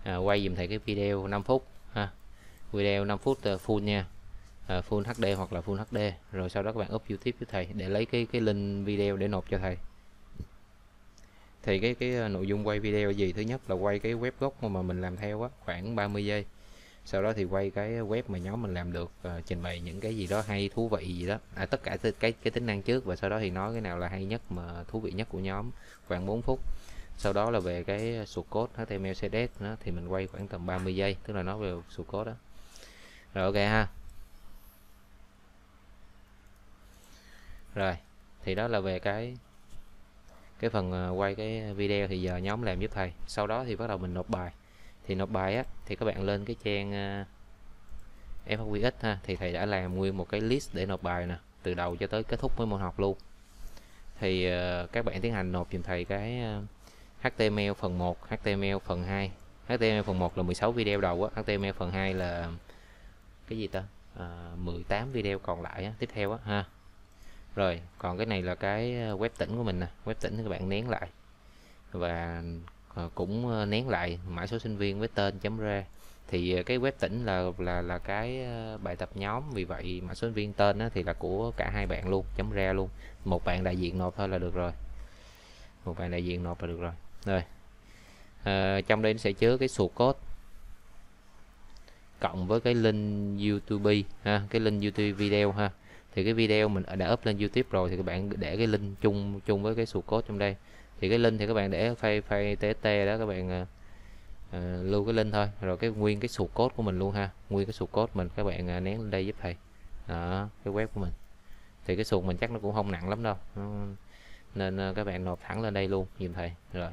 quay dùm thầy cái video 5 phút ha, video 5 phút full nha, Full HD hoặc là Full HD, rồi sau đó các bạn up YouTube với thầy để lấy cái link video để nộp cho thầy. Thì cái nội dung quay video gì, thứ nhất là quay cái web gốc mà mình làm theo á, khoảng 30 giây. Sau đó thì quay cái web mà nhóm mình làm được, trình bày những cái gì đó hay thú vị gì đó, tất cả cái tính năng trước, và sau đó thì nói cái nào là hay nhất mà thú vị nhất của nhóm, khoảng 4 phút. Sau đó là về cái source code HTML CSS đó, thì mình quay khoảng tầm 30 giây, tức là nói về source code đó. Rồi ok ha. Rồi thì đó là về cái phần quay cái video, thì giờ nhóm làm giúp thầy. Sau đó thì bắt đầu mình nộp bài. Thì nộp bài á thì các bạn lên cái trang FAQX ha, thì thầy đã làm nguyên một cái list để nộp bài nè, từ đầu cho tới kết thúc với môn học luôn. Thì các bạn tiến hành nộp giùm thầy cái HTML phần 1, HTML phần 2. HTML phần 1 là 16 video đầu á, HTML phần 2 là cái gì ta, 18 video còn lại á, tiếp theo á ha. Rồi còn cái này là cái web tỉnh của mình nè, web tỉnh thì các bạn nén lại, và cũng nén lại mã số sinh viên với tên chấm ra. Thì cái web tỉnh là cái bài tập nhóm, vì vậy mã số sinh viên tên á, thì là của cả hai bạn luôn, chấm ra luôn. Một bạn đại diện nộp thôi là được rồi, một bạn đại diện nộp là được rồi. Rồi trong đây nó sẽ chứa cái source code cộng với cái link YouTube ha, cái link YouTube video ha. Thì cái video mình đã up lên YouTube rồi, thì các bạn để cái link chung với cái source code trong đây. Thì cái link thì các bạn để file txt đó, các bạn lưu cái link thôi, rồi cái nguyên cái source code của mình luôn ha, nguyên cái source code mình các bạn nén lên đây giúp thầy. Đó, cái web của mình thì cái source mình chắc nó cũng không nặng lắm đâu, nên các bạn nộp thẳng lên đây luôn giùm thầy. Rồi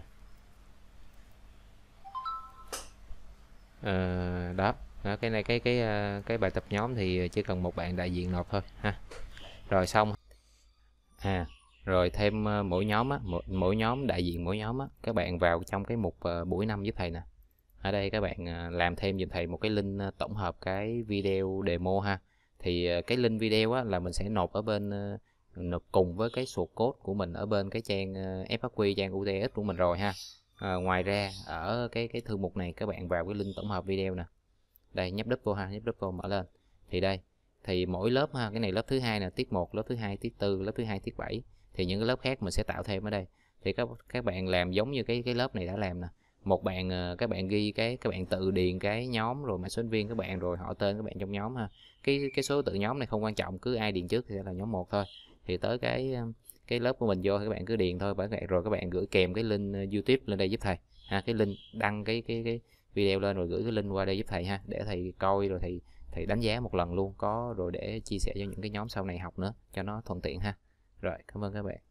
đó. Đó, cái này cái bài tập nhóm thì chỉ cần một bạn đại diện nộp thôi ha. Rồi xong. Rồi thêm mỗi nhóm á, mỗi nhóm đại diện mỗi nhóm á, các bạn vào trong cái mục buổi 5 giúp thầy nè. Ở đây các bạn làm thêm giùm thầy một cái link tổng hợp cái video demo ha. Thì cái link video á là mình sẽ nộp ở bên nộp cùng với cái source code của mình ở bên cái trang FAQ, trang UTS của mình rồi ha. Ngoài ra ở cái thư mục này các bạn vào cái link tổng hợp video nè. Đây, nhấp đúp vô ha, nhấp đúp vô mở lên. Thì đây, thì mỗi lớp ha, cái này lớp thứ hai là tiết 1, lớp thứ hai tiết 4, lớp thứ hai tiết 7. Thì những cái lớp khác mình sẽ tạo thêm ở đây. Thì các bạn làm giống như cái lớp này đã làm nè. Một bạn các bạn ghi các bạn tự điền cái nhóm, rồi mã số sinh viên các bạn, rồi họ tên các bạn trong nhóm ha. Cái số tự nhóm này không quan trọng, cứ ai điền trước thì sẽ là nhóm 1 thôi. Thì tới cái lớp của mình vô thì các bạn cứ điền thôi, rồi các bạn gửi kèm cái link YouTube lên đây giúp thầy ha, cái link đăng cái video lên, rồi gửi cái link qua đây giúp thầy ha, để thầy coi, rồi thầy đánh giá một lần luôn, có rồi để chia sẻ cho những cái nhóm sau này học nữa cho nó thuận tiện ha. Rồi cảm ơn các bạn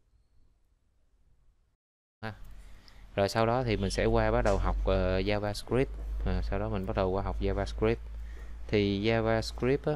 ha. Rồi sau đó thì mình sẽ bắt đầu học JavaScript. Sau đó mình bắt đầu qua học JavaScript. Thì JavaScript á,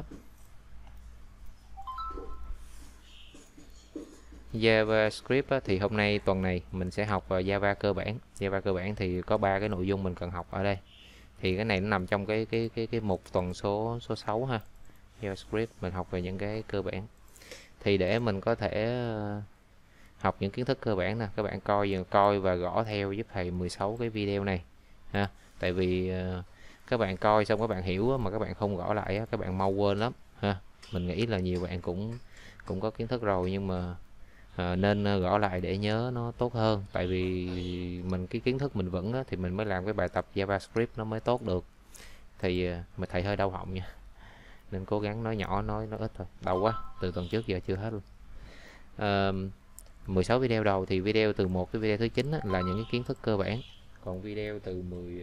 thì hôm nay tuần này mình sẽ học Java cơ bản. Java cơ bản thì có 3 cái nội dung mình cần học ở đây. Thì cái này nó nằm trong cái mục tuần số 6 ha. JavaScript mình học về những cái cơ bản. Thì để mình có thể học những kiến thức cơ bản nè, các bạn coi và gõ theo giúp thầy 16 cái video này ha. Tại vì các bạn coi xong các bạn hiểu mà các bạn không gõ lại các bạn mau quên lắm ha. Mình nghĩ là nhiều bạn cũng có kiến thức rồi, nhưng mà nên gõ lại để nhớ nó tốt hơn. Tại vì mình cái kiến thức mình vững á, thì mình mới làm cái bài tập JavaScript nó mới tốt được. Thì mà thầy hơi đau họng nha, nên cố gắng nói nhỏ, nói ít thôi. Đau quá, từ tuần trước giờ chưa hết luôn. 16 video đầu thì video từ 1 tới video thứ 9 á, là những cái kiến thức cơ bản. Còn video từ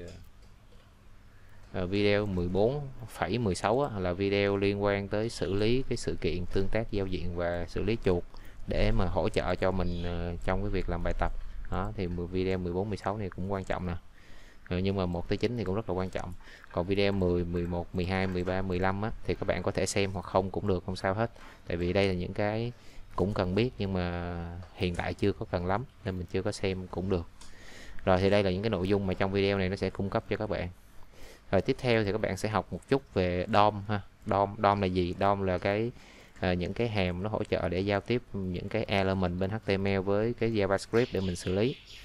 video 14,16 là video liên quan tới xử lý cái sự kiện tương tác giao diện và xử lý chuột, để mà hỗ trợ cho mình trong cái việc làm bài tập đó. Thì video 14, 16 này cũng quan trọng nè, nhưng mà 1 tới 9 thì cũng rất là quan trọng. Còn video 10, 11, 12, 13, 15 á, thì các bạn có thể xem hoặc không cũng được, không sao hết. Tại vì đây là những cái cũng cần biết, nhưng mà hiện tại chưa có cần lắm nên mình chưa có xem cũng được. Rồi thì đây là những cái nội dung mà trong video này nó sẽ cung cấp cho các bạn. Rồi tiếp theo thì các bạn sẽ học một chút về DOM ha. DOM là gì? DOM là những cái hàm nó hỗ trợ để giao tiếp những cái element bên HTML với cái JavaScript để mình xử lý.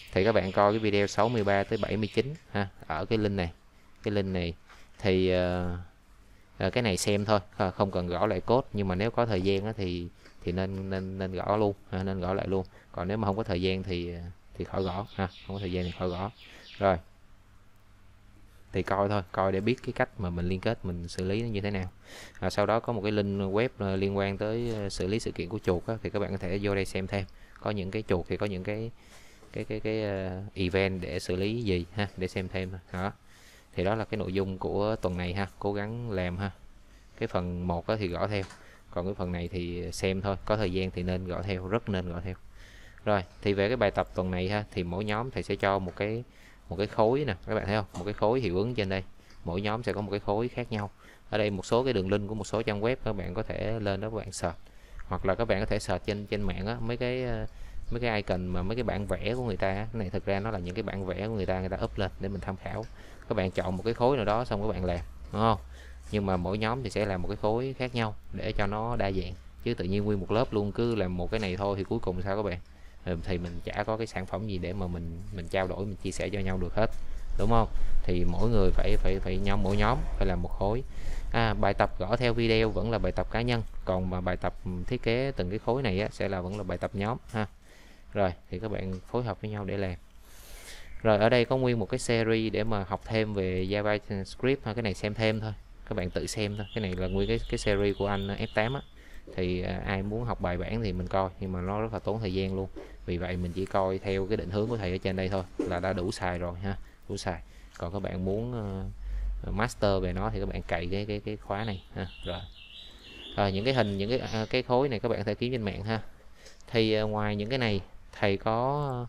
thì các bạn coi cái video 63 tới 79 ha, ở cái link này thì cái này xem thôi, không cần gõ lại code, nhưng mà nếu có thời gian thì nên gõ luôn ha, nên gõ lại luôn. Còn nếu mà không có thời gian thì khỏi gõ ha, không có thời gian thì khỏi gõ. Rồi thì coi thôi, coi để biết cái cách mà mình liên kết, mình xử lý nó như thế nào. Sau đó có một cái link web liên quan tới xử lý sự kiện của chuột á, thì các bạn có thể vô đây xem thêm. Có những cái chuột thì có những cái event để xử lý gì ha, để xem thêm đó. Thì đó là cái nội dung của tuần này ha, cố gắng làm ha. Cái phần 1 thì gõ theo, còn cái phần này thì xem thôi, có thời gian thì nên gõ theo, rất nên gõ theo. Rồi thì về cái bài tập tuần này ha, thì mỗi nhóm thầy sẽ cho một cái khối nè, các bạn thấy không, một cái khối hiệu ứng trên đây, mỗi nhóm sẽ có một cái khối khác nhau. Ở đây một số cái đường link của một số trang web, các bạn có thể lên đó các bạn search, hoặc là các bạn có thể search trên mạng á, mấy cái icon mà mấy cái bản vẽ của người ta á. Cái này thực ra nó là những cái bản vẽ của người ta up lên để mình tham khảo. Các bạn chọn một cái khối nào đó xong các bạn làm, đúng không? Nhưng mà mỗi nhóm thì sẽ làm một cái khối khác nhau để cho nó đa dạng, chứ tự nhiên nguyên một lớp luôn cứ làm một cái này thôi thì cuối cùng sao các bạn? Thì mình chả có cái sản phẩm gì để mà mình trao đổi, mình chia sẻ cho nhau được hết, đúng không? Thì mỗi người phải mỗi nhóm phải làm một khối. Bài tập gõ theo video vẫn là bài tập cá nhân, còn mà bài tập thiết kế từng cái khối này á, sẽ là vẫn là bài tập nhóm ha. Rồi thì các bạn phối hợp với nhau để làm. Rồi ở đây có nguyên một cái series để mà học thêm về JavaScript ha, cái này xem thêm thôi, các bạn tự xem thôi. Cái này là nguyên cái series của anh F8 á, thì ai muốn học bài bản thì mình coi, nhưng mà nó rất là tốn thời gian luôn. Vì vậy mình chỉ coi theo cái định hướng của thầy ở trên đây thôi là đã đủ xài rồi ha, đủ xài. Còn các bạn muốn master về nó thì các bạn cày cái khóa này ha. Rồi những cái hình, những cái khối này các bạn có thể kiếm trên mạng ha. Thì ngoài những cái này thầy có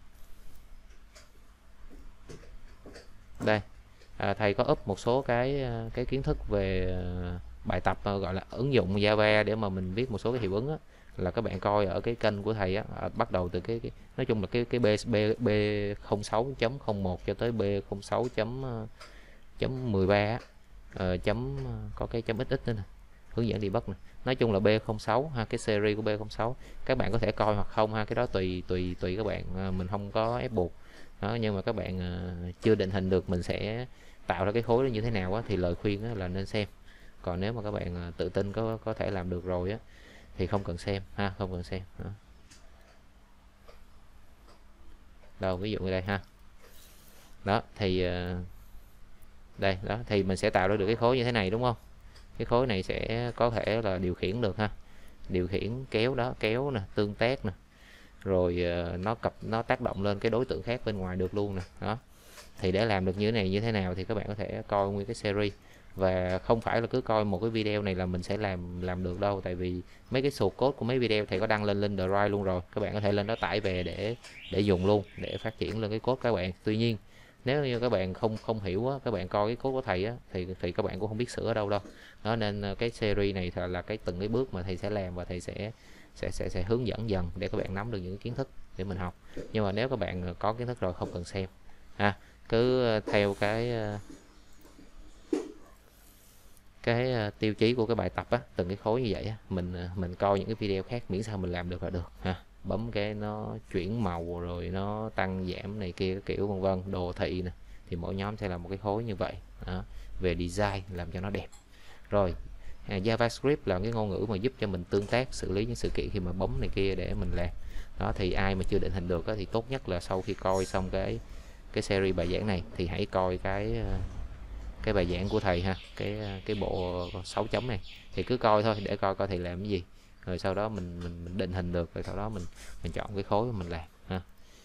đây, thầy có up một số cái kiến thức về bài tập gọi là ứng dụng Java để mà mình viết một số cái hiệu ứng á, là các bạn coi ở cái kênh của thầy á, bắt đầu từ cái nói chung là cái B06.01 cho tới B06.13 có cái chấm xx nữa nè, hướng dẫn debug nè. Nói chung là B06 ha, cái series của B06 các bạn có thể coi hoặc không ha, cái đó tùy các bạn, mình không có ép buộc đó. Nhưng mà các bạn chưa định hình được mình sẽ tạo ra cái khối đó như thế nào á, thì lời khuyên á, là nên xem. Còn nếu mà các bạn tự tin có thể làm được rồi á, thì không cần xem ha, không cần xem đó. Đâu ví dụ như đây ha, đó thì đây đó, thì mình sẽ tạo ra được cái khối như thế này, đúng không? Cái khối này sẽ có thể là điều khiển được ha, điều khiển kéo đó, kéo nè, tương tác nè, rồi nó tác động lên cái đối tượng khác bên ngoài được luôn nè đó. Thì để làm được như thế này như thế nào thì các bạn có thể coi nguyên cái series, và không phải là cứ coi một cái video này là mình sẽ làm được đâu. Tại vì mấy cái source code của mấy video thầy có đăng lên The Drive luôn rồi, các bạn có thể lên đó tải về để dùng luôn, để phát triển lên cái code các bạn. Tuy nhiên nếu như các bạn không hiểu á, các bạn coi cái code của thầy á, thì các bạn cũng không biết sửa ở đâu đâu đó. Nên cái series này là cái từng cái bước mà thầy sẽ làm, và thầy sẽ hướng dẫn dần để các bạn nắm được những kiến thức để mình học. Nhưng mà nếu các bạn có kiến thức rồi không cần xem ha, cứ theo cái tiêu chí của cái bài tập á, từng cái khối như vậy á, mình coi những cái video khác, miễn sao mình làm được là được ha. Bấm cái nó chuyển màu rồi nó tăng giảm này kia kiểu vân vân, đồ thị nè, thì mỗi nhóm sẽ là một cái khối như vậy đó. Về design làm cho nó đẹp. Rồi JavaScript là cái ngôn ngữ mà giúp cho mình tương tác, xử lý những sự kiện khi mà bấm này kia để mình làm đó. Thì ai mà chưa định hình được á, thì tốt nhất là sau khi coi xong cái series bài giảng này thì hãy coi cái bài giảng của thầy ha, cái bộ 6 chấm này, thì cứ coi thôi để coi thầy làm cái gì, rồi sau đó mình định hình được, rồi sau đó mình chọn cái khối mình làm ha.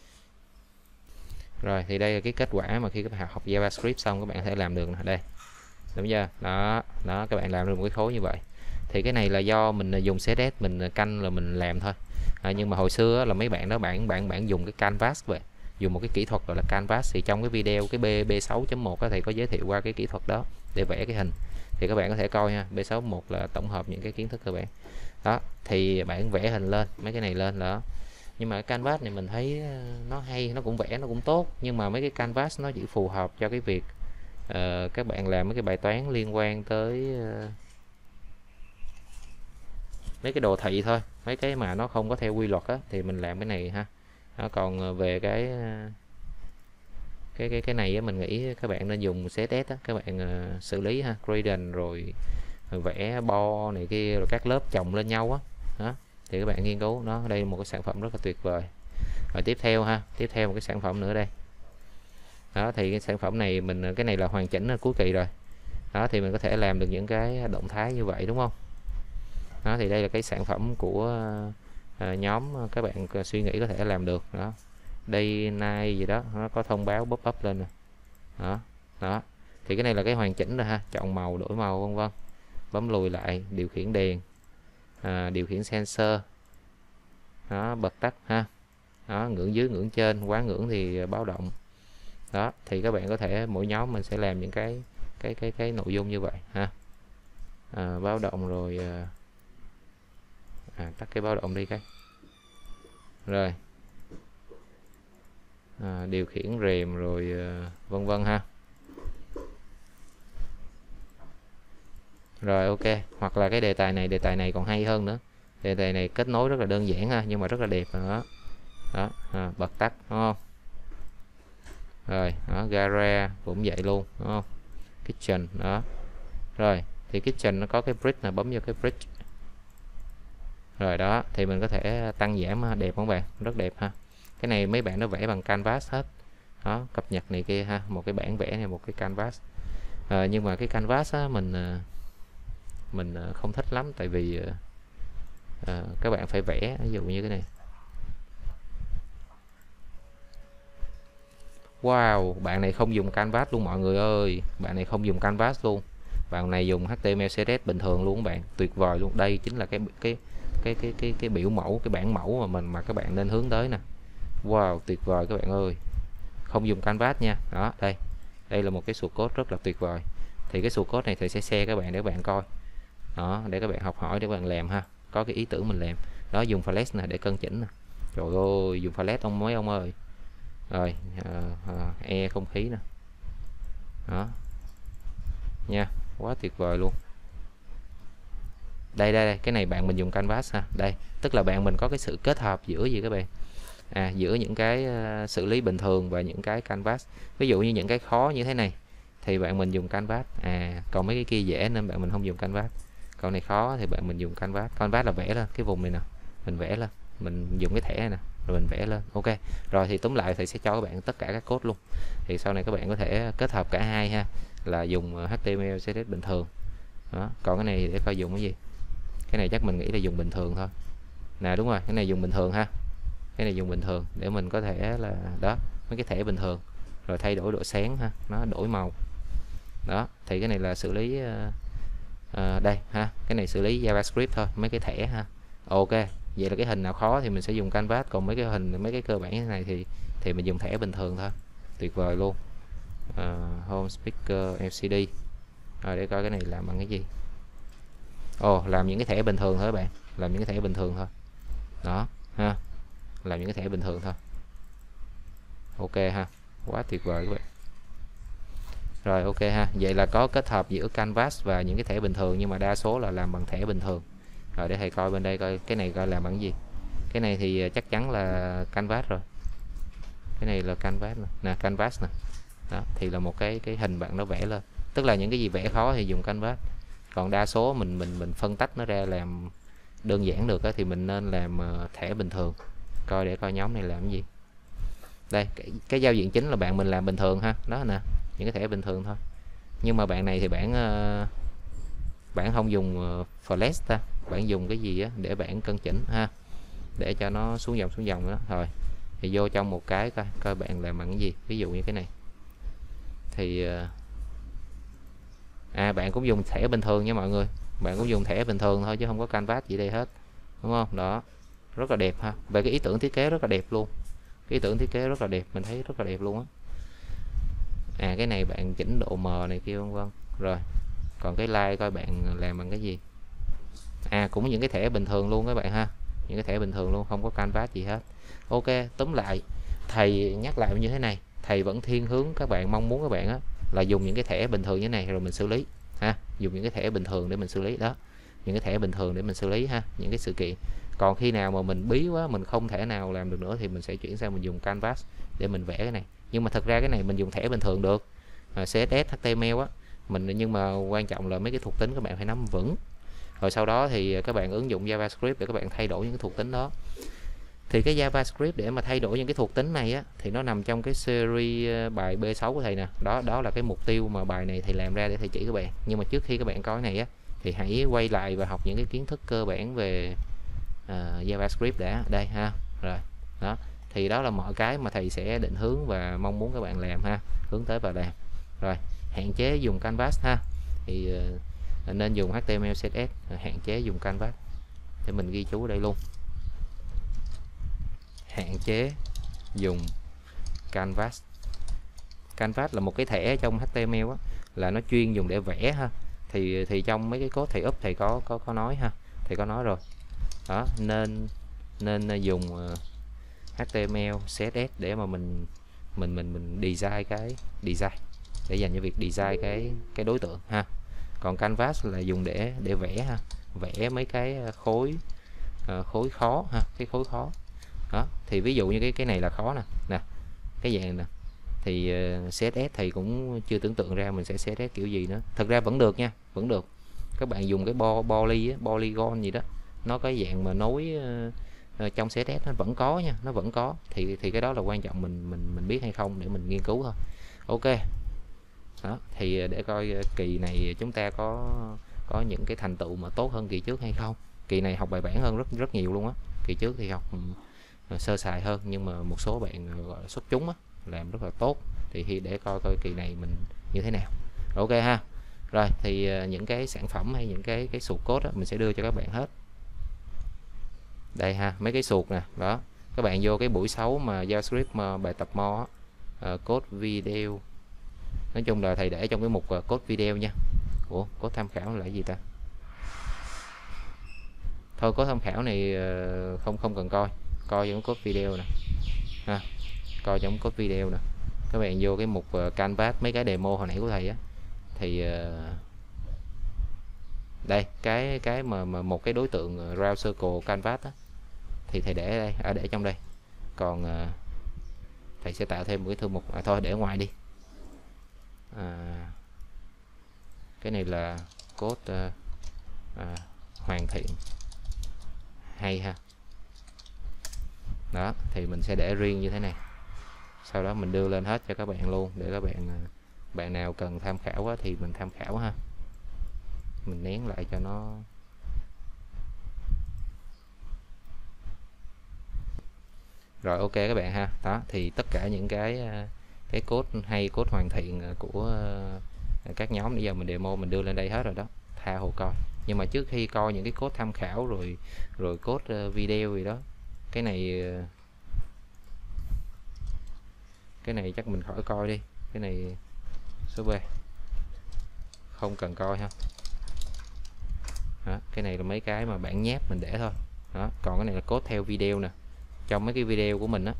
Rồi thì đây là cái kết quả mà khi các bạn học JavaScript xong các bạn có thể làm được nè, đây đúng chưa, đó các bạn làm được một cái khối như vậy. Thì cái này là do mình dùng CSS mình canh là mình làm thôi. Nhưng mà hồi xưa là mấy bạn đó bạn dùng cái Canvas vậy, dùng một cái kỹ thuật gọi là Canvas. Thì trong cái video cái B6.1 thầy có giới thiệu qua cái kỹ thuật đó để vẽ cái hình, thì các bạn có thể coi ha. B6.1 là tổng hợp những cái kiến thức cơ bản đó, thì bạn vẽ hình lên, mấy cái này lên đó. Nhưng mà cái Canvas này mình thấy nó hay, nó cũng vẽ nó cũng tốt, nhưng mà mấy cái Canvas nó chỉ phù hợp cho cái việc các bạn làm mấy cái bài toán liên quan tới mấy cái đồ thị thôi. Mấy cái mà nó không có theo quy luật á, thì mình làm cái này ha. Đó, còn về cái này á, mình nghĩ các bạn nên dùng CSS á, các bạn xử lý ha, gradient rồi vẽ bo này kia rồi các lớp chồng lên nhau á. Đó thì các bạn nghiên cứu nó, đây là một cái sản phẩm rất là tuyệt vời. Rồi tiếp theo ha, tiếp theo một cái sản phẩm nữa đây. Đó thì cái sản phẩm này mình, cái này là hoàn chỉnh ở cuối kỳ rồi. Đó thì mình có thể làm được những cái động thái như vậy đúng không? Đó thì đây là cái sản phẩm của nhóm các bạn suy nghĩ có thể làm được. Đó, day night gì đó, nó có thông báo pop up lên nè. Đó, đó thì cái này là cái hoàn chỉnh rồi ha, chọn màu, đổi màu vân vân, bấm lùi lại, điều khiển đèn, điều khiển sensor, đó, bật tắt ha. Đó, ngưỡng dưới, ngưỡng trên, quá ngưỡng thì báo động. Đó thì các bạn có thể mỗi nhóm mình sẽ làm những cái nội dung như vậy ha. Báo động rồi tắt cái báo động đi cái. Rồi điều khiển rèm rồi vân vân ha. Rồi ok, hoặc là cái đề tài này còn hay hơn nữa. Đề tài này kết nối rất là đơn giản ha, nhưng mà rất là đẹp nữa. Đó, bật tắt đúng không? Rồi, đó, gara cũng vậy luôn đúng không? Kitchen đó. Rồi, thì kitchen nó có cái bridge là bấm vô cái bridge. Rồi đó, thì mình có thể tăng giảm, đẹp không bạn? Rất đẹp ha. Cái này mấy bạn nó vẽ bằng canvas hết. Đó, cập nhật này kia ha, một cái bản vẽ này, một cái canvas. Nhưng mà cái canvas á, mình không thích lắm, tại vì các bạn phải vẽ, ví dụ như cái này. Wow, bạn này không dùng canvas luôn mọi người ơi, bạn này không dùng canvas luôn, bạn này dùng HTML CSS bình thường luôn các bạn, tuyệt vời luôn. Đây chính là cái biểu mẫu, cái bản mẫu mà các bạn nên hướng tới nè. Wow, tuyệt vời các bạn ơi, không dùng canvas nha. Đó, đây là một cái source code rất là tuyệt vời. Thì cái source code này thì sẽ share các bạn để các bạn coi. Đó, để các bạn học hỏi, để các bạn làm ha, có cái ý tưởng mình làm. Đó, dùng flash nè để cân chỉnh nè. Trời ơi, dùng flash ông mấy ông ơi. Rồi không khí nè. Đó nha, quá tuyệt vời luôn. Đây cái này bạn mình dùng canvas ha. Đây tức là bạn mình có cái sự kết hợp giữa gì các bạn, giữa những cái xử lý bình thường và những cái canvas. Ví dụ như những cái khó như thế này thì bạn mình dùng canvas, còn mấy cái kia dễ nên bạn mình không dùng canvas. Còn này khó thì bạn mình dùng canvas. Canvas là vẽ lên cái vùng này nè, mình vẽ lên, mình dùng cái thẻ này nè rồi mình vẽ lên. Ok, rồi thì túm lại thì sẽ cho các bạn tất cả các code luôn. Thì sau này các bạn có thể kết hợp cả hai ha, là dùng HTML CSS bình thường. Đó, còn cái này để coi dùng cái gì. Cái này chắc mình nghĩ là dùng bình thường thôi nè, đúng rồi, cái này dùng bình thường ha. Cái này dùng bình thường để mình có thể là đó, mấy cái thẻ bình thường, rồi thay đổi độ sáng ha, nó đổi màu. Đó thì cái này là xử lý đây ha, cái này xử lý JavaScript thôi, mấy cái thẻ ha. Ok, vậy là cái hình nào khó thì mình sẽ dùng canvas, còn mấy cái hình, mấy cái cơ bản như thế này thì mình dùng thẻ bình thường thôi. Tuyệt vời luôn. Home speaker LCD. Rồi để coi cái này làm bằng cái gì. Làm những cái thẻ bình thường thôi các bạn, làm những cái thẻ bình thường thôi. Đó ha, làm những cái thẻ bình thường thôi. Ok ha, quá tuyệt vời các bạn. Rồi ok ha, vậy là có kết hợp giữa canvas và những cái thẻ bình thường, nhưng mà đa số là làm bằng thẻ bình thường. Rồi để thầy coi bên đây coi cái này coi làm bằng gì. Cái này thì chắc chắn là canvas rồi. Cái này là canvas nè, canvas nè. Đó thì là một cái hình bạn nó vẽ lên. Tức là những cái gì vẽ khó thì dùng canvas. Còn đa số mình phân tách nó ra làm đơn giản được thì mình nên làm thẻ bình thường. Coi để coi nhóm này làm cái gì. Đây, cái giao diện chính là bạn mình làm bình thường ha. Đó nè, những cái thẻ bình thường thôi. Nhưng mà bạn này thì bạn không dùng flash ta, bạn dùng cái gì á để bạn cân chỉnh ha, để cho nó xuống dòng đó. Rồi thì vô trong một cái coi bạn làm bằng cái gì. Ví dụ như cái này thì bạn cũng dùng thẻ bình thường nha mọi người, bạn cũng dùng thẻ bình thường thôi chứ không có canvas gì đây hết, đúng không? Đó, rất là đẹp ha. Về cái ý tưởng thiết kế rất là đẹp luôn, cái ý tưởng thiết kế rất là đẹp, mình thấy rất là đẹp luôn á. Cái này bạn chỉnh độ mờ này kia vân vân. Rồi còn cái like coi bạn làm bằng cái gì. Cũng những cái thẻ bình thường luôn các bạn ha, những cái thẻ bình thường luôn, không có canvas gì hết. Ok, túm lại thầy nhắc lại như thế này, thầy vẫn thiên hướng các bạn, mong muốn các bạn á là dùng những cái thẻ bình thường như thế này rồi mình xử lý ha, dùng những cái thẻ bình thường để mình xử lý. Đó những cái thẻ bình thường để mình xử lý ha, những cái sự kiện. Còn khi nào mà mình bí quá, mình không thể nào làm được nữa thì mình sẽ chuyển sang mình dùng Canvas để mình vẽ cái này. Nhưng mà thật ra cái này mình dùng thẻ bình thường được, CSS, HTML á, nhưng mà quan trọng là mấy cái thuộc tính các bạn phải nắm vững. Rồi sau đó thì các bạn ứng dụng JavaScript để các bạn thay đổi những cái thuộc tính đó. Thì cái JavaScript để mà thay đổi những cái thuộc tính này á, thì nó nằm trong cái series bài B6 của thầy nè. Đó là cái mục tiêu mà bài này thầy làm ra để thầy chỉ các bạn. Nhưng mà trước khi các bạn có cái này á, thì hãy quay lại và học những cái kiến thức cơ bản về JavaScript đã. Đây ha. Rồi đó, thì đó là mọi cái mà thầy sẽ định hướng và mong muốn các bạn làm ha, hướng tới và làm. Rồi hạn chế dùng Canvas ha, thì nên dùng HTML, CSS, hạn chế dùng Canvas. Để mình ghi chú ở đây luôn, hạn chế dùng Canvas. Canvas là một cái thẻ trong HTML á, là nó chuyên dùng để vẽ ha. Thì trong mấy cái code thầy up thầy có nói ha, thầy có nói rồi đó, nên dùng HTML, CSS để mà mình design để dành cho việc design cái đối tượng ha. Còn Canvas là dùng để vẽ ha, vẽ mấy cái khối khó ha, cái khối khó đó. Thì ví dụ như cái này là khó nè, cái dạng nè, thì CSS thầy cũng chưa tưởng tượng ra mình sẽ CSS kiểu gì nữa. Thật ra vẫn được nha, vẫn được. Các bạn dùng cái polygon gì đó, nó cái dạng mà nối trong CSS nó vẫn có nha, nó vẫn có. Thì cái đó là quan trọng mình biết hay không để mình nghiên cứu thôi. Ok đó, thì để coi kỳ này chúng ta có những cái thành tựu mà tốt hơn kỳ trước hay không. Kỳ này học bài bản hơn rất nhiều luôn á. Kỳ trước thì học sơ sài hơn, nhưng mà một số bạn gọi là xuất chúng á, làm rất là tốt. Thì để coi kỳ này mình như thế nào. Ok ha. Rồi thì những cái sản phẩm hay những cái sụt code đó, mình sẽ đưa cho các bạn hết. Đây ha, mấy cái sụt nè, đó. Các bạn vô cái buổi 6 mà JavaScript mà bài tập mo code video. Nói chung là thầy để trong cái mục code video nha. Ủa, code tham khảo là cái gì ta? Thôi code tham khảo này không cần coi trong code video nè ha, coi trong code video nè. Các bạn vô cái mục Canvas, mấy cái demo hồi nãy của thầy á, thì đây cái mà một cái đối tượng round circle Canvas á, thì thầy để đây, để trong đây. Còn thầy sẽ tạo thêm một cái thư mục thôi để ngoài đi. Cái này là code hoàn thiện hay ha. Đó, thì mình sẽ để riêng như thế này. Sau đó mình đưa lên hết cho các bạn luôn, để các bạn nào cần tham khảo á, thì mình tham khảo ha. Mình nén lại cho nó. Rồi ok các bạn ha. Đó, thì tất cả những cái code hay, code hoàn thiện của các nhóm bây giờ mình demo mình đưa lên đây hết rồi đó, tha hồ coi. Nhưng mà trước khi coi những cái code tham khảo rồi code video gì đó, cái này chắc mình khỏi coi đi. Cái này số B không cần coi ha. Đó, cái này là mấy cái mà bản nháp mình để thôi. Đó, còn cái này là code theo video nè. Trong mấy cái video của mình á,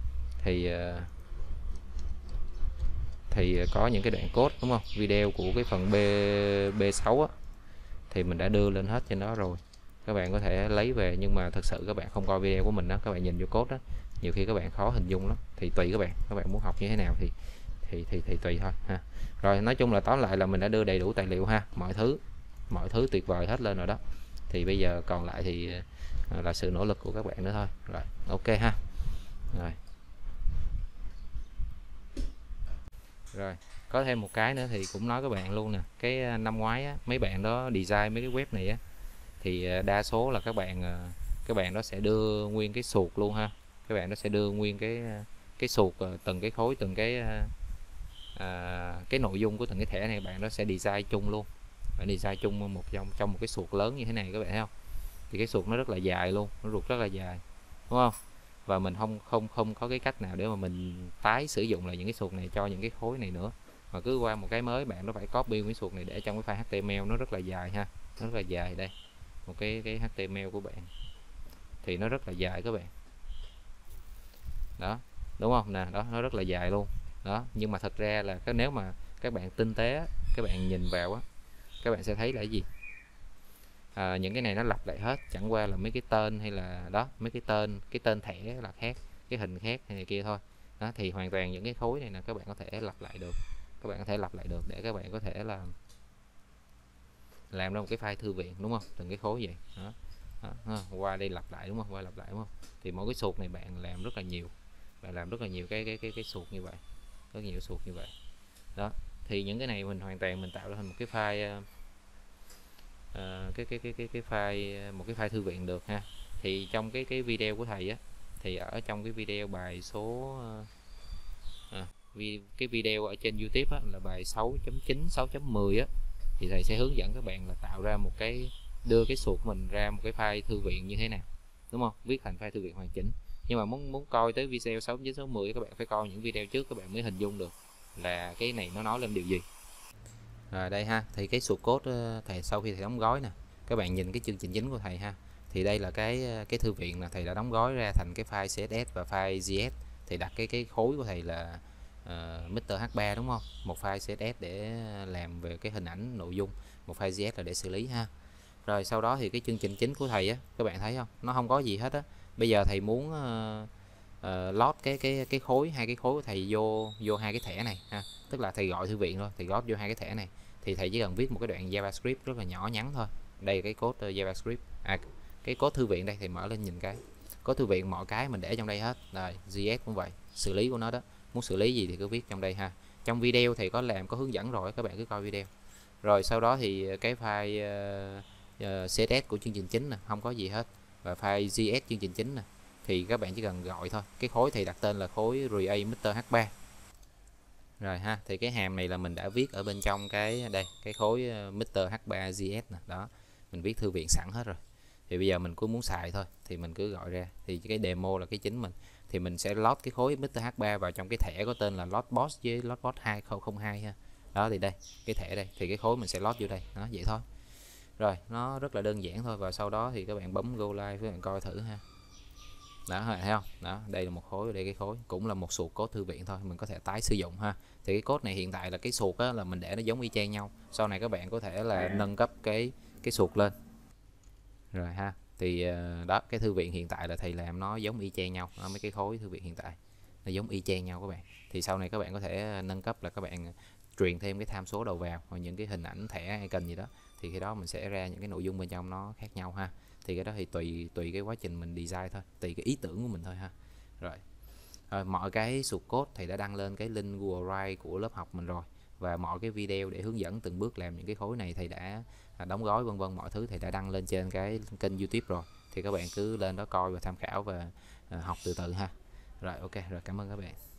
thì có những cái đoạn code đúng không? Video của cái phần B6 á, thì mình đã đưa lên hết trên đó rồi. Các bạn có thể lấy về, nhưng mà thật sự các bạn không coi video của mình đó, các bạn nhìn vô code đó, nhiều khi các bạn khó hình dung lắm. Thì tùy các bạn muốn học như thế nào thì tùy thôi ha. Rồi nói chung là tóm lại là mình đã đưa đầy đủ tài liệu ha, mọi thứ tuyệt vời hết lên rồi đó. Thì bây giờ còn lại thì là sự nỗ lực của các bạn nữa thôi. Rồi ok ha. Rồi có thêm một cái nữa thì cũng nói các bạn luôn nè. Cái năm ngoái á, mấy bạn đó design mấy cái web này á, thì đa số là các bạn đó sẽ đưa nguyên cái suột luôn ha. Các bạn đó sẽ đưa nguyên cái suột, từng cái khối, từng cái nội dung của từng cái thẻ này bạn đó sẽ design chung luôn. Bạn design chung trong một cái suột lớn như thế này, các bạn thấy không? Thì cái suột nó rất là dài luôn, nó ruột rất là dài, đúng không? Và mình không có cái cách nào để mà mình tái sử dụng lại những cái suột này cho những cái khối này nữa, mà cứ qua một cái mới bạn nó phải copy cái suột này để trong cái file HTML. Nó rất là dài ha, nó rất là dài. Đây một cái HTML của bạn thì nó rất là dài các bạn, đó đúng không nè, đó nó rất là dài luôn đó. Nhưng mà thật ra là nếu mà các bạn tinh tế, các bạn nhìn vào á, các bạn sẽ thấy là cái gì? những cái này nó lặp lại hết, chẳng qua là mấy cái tên hay là đó, mấy cái tên thẻ là khác, cái hình khác hay này kia thôi. Đó thì hoàn toàn những cái khối này là các bạn có thể lặp lại được, các bạn có thể lặp lại được để các bạn có thể là làm ra một cái file thư viện, đúng không, từng cái khối vậy đó. Qua đây lặp lại, đúng không, qua lặp lại, đúng không. Thì mỗi cái suột này bạn làm rất là nhiều, bạn làm rất là nhiều cái suột như vậy, rất nhiều suột như vậy đó. Thì những cái này mình hoàn toàn mình tạo ra thành một cái file cái file, một cái file thư viện được ha. Thì trong cái video của thầy á, thì ở trong cái video bài số cái video ở trên YouTube á, là bài 6.9 6.10 á, thì thầy sẽ hướng dẫn các bạn là tạo ra một cái, đưa cái suột mình ra một cái file thư viện như thế nào, đúng không, viết thành file thư viện hoàn chỉnh. Nhưng mà muốn coi tới video 6.9 6.10 các bạn phải coi những video trước, các bạn mới hình dung được là cái này nó nói lên điều gì. Rồi đây ha, thì cái suột code thầy sau khi thầy đóng gói nè, các bạn nhìn cái chương trình chính của thầy ha, thì đây là cái thư viện là thầy đã đóng gói ra thành cái file CSS và file JS. Thì đặt cái khối của thầy là Mr. H3, đúng không, một file CSS để làm về cái hình ảnh nội dung, một file JS là để xử lý ha. Rồi sau đó thì cái chương trình chính của thầy á, các bạn thấy không, nó không có gì hết á. Bây giờ thầy muốn load cái khối, hai cái khối của thầy vô hai cái thẻ này ha, tức là thầy gọi thư viện thôi, thầy load vô hai cái thẻ này, thì thầy chỉ cần viết một cái đoạn JavaScript rất là nhỏ nhắn thôi. Đây là cái code JavaScript, cái code thư viện đây, thì mở lên nhìn cái code thư viện, mọi cái mình để trong đây hết. Rồi JS cũng vậy, xử lý của nó đó, muốn xử lý gì thì cứ viết trong đây ha. Trong video thì có hướng dẫn rồi, các bạn cứ coi video. Rồi sau đó thì cái file CSS của chương trình chính nè, không có gì hết, và file JS chương trình chính nè, thì các bạn chỉ cần gọi thôi. Cái khối thì đặt tên là khối Create Mr. H3 rồi ha. Thì cái hàm này là mình đã viết ở bên trong cái đây, cái khối Mr. H3 JS nè, đó mình viết thư viện sẵn hết rồi. Thì bây giờ mình cứ muốn xài thôi thì mình cứ gọi ra. Thì cái demo là cái chính mình, thì mình sẽ load cái khối Mr. H3 vào trong cái thẻ có tên là loadbox với loadbox 2002 ha. Đó thì đây, cái thẻ đây, thì cái khối mình sẽ load vô đây, đó vậy thôi. Rồi nó rất là đơn giản thôi, và sau đó thì các bạn bấm go live, các bạn coi thử ha. Đó thấy không, đó đây là một khối, đây cái khối cũng là một suột code thư viện thôi, mình có thể tái sử dụng ha. Thì cái code này hiện tại là cái suột á, là mình để nó giống y chang nhau, sau này các bạn có thể là nâng cấp cái suột lên rồi ha. Thì đó, cái thư viện hiện tại là thầy làm nó giống y chang nhau đó, mấy cái khối thư viện hiện tại nó giống y chang nhau các bạn. Thì sau này các bạn có thể nâng cấp là các bạn truyền thêm cái tham số đầu vào, hoặc những cái hình ảnh thẻ hay cần gì đó, thì khi đó mình sẽ ra những cái nội dung bên trong nó khác nhau ha. Thì cái đó thì tùy cái quá trình mình design thôi, tùy cái ý tưởng của mình thôi ha. Rồi mọi cái source code thầy đã đăng lên cái link Google Drive của lớp học mình rồi, và mọi cái video để hướng dẫn từng bước làm những cái khối này thầy đã đóng gói vân vân, mọi thứ thầy đã đăng lên trên cái kênh YouTube rồi. Thì các bạn cứ lên đó coi và tham khảo và học từ từ ha. Rồi ok, rồi cảm ơn các bạn.